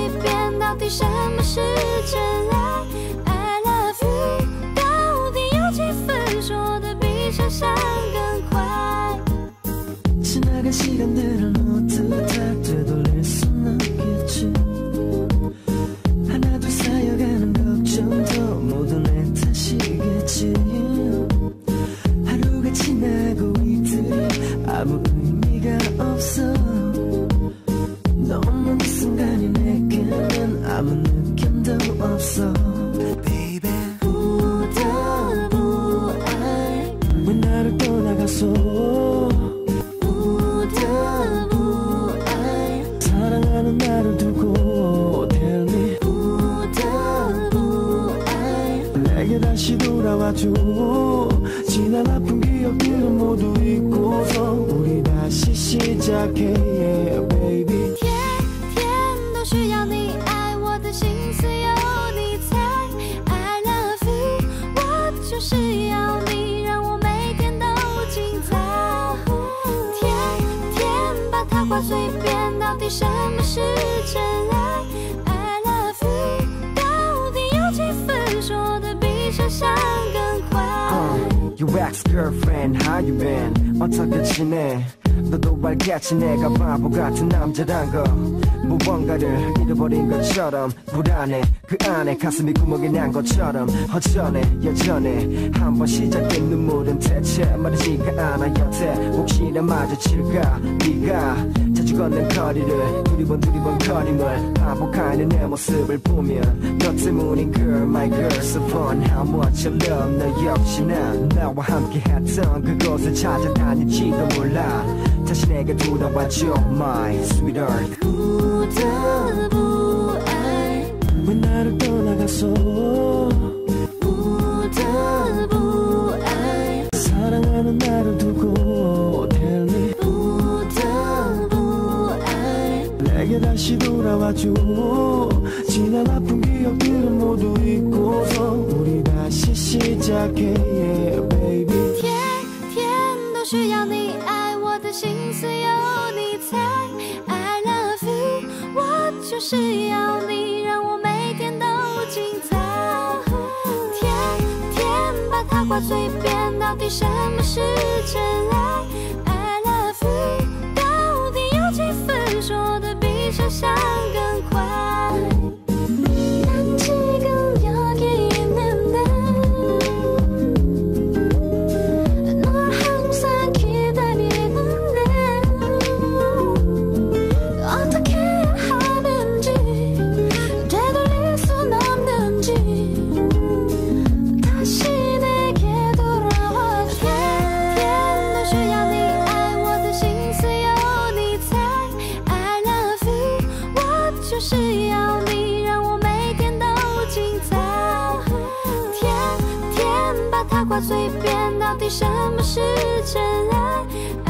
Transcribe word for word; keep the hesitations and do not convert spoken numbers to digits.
便，到底什么是真爱 ？I love you， 到底有几分说的比想象更快？ 지나간 시간들을 모두 다 되돌릴 순 없겠지. 하나둘 쌓여가는 걱정도 모두 내 탓이겠지. 하루가 지나고 이틀이 아무 의미가 없어. 너 없는 이 순간이 내게는 아무 느낌도 없어. Baby 부담부알 왜 나를 떠나갔어. 사랑하는 나를 두고 Tell me 내게 다시 돌아와줘. 지난 아픈 기억들은 모두 잊고서 우리 다시 시작해 yeah, baby 天天都需要你爱我的心思有你猜 I love you 我就是要你让我每天都精彩天天把它挂嘴边到底什么是真爱 I love you 到底有几分说的比想象更快 Your ex-girlfriend how you been 어떻게 지내 너도 알겠지 내가 바보 같은 남자란 거 무언가를 잃어버린 것처럼 불안해 그 안에 가슴이 구멍이 난 것처럼 허전해 여전해 한번 시작된 눈물은 대체 마르지가 않아 여태 혹시나 마주칠까 네가 자주 걷는 거리를 두리번 두리번 거림을 반복하는 내 모습을 보면 너 때문인 girl my girl so fun how much I love 너 역시나 나와 함께 했던 그곳을 찾아다닐지도 몰라 다시 내게 돌아와줘 my sweetheart 부담부알 왜 나를 떠나갔어 부담부알 사랑하는 나를 두고 Tell me 부담부알 내게 다시 돌아와줘 지난 아픈 기억들은 모두 잊고서 우리 다시 시작해 yeah, baby 天天都需要你爱我的心思有你猜 I love you 我就是要你让我每天都精彩天天把它挂嘴边到底什么是真爱 I love you 到底有几分说的比想象更快난 지금 여기 있는데 널 항상 기다리는데 어떻게 해야 하는지 되돌릴 순 없는지 다시 내게 돌아와天天都需要你爱我的心思有你猜 I love you 我就是要你让我每天都精彩天天把它挂嘴边到底什么是真爱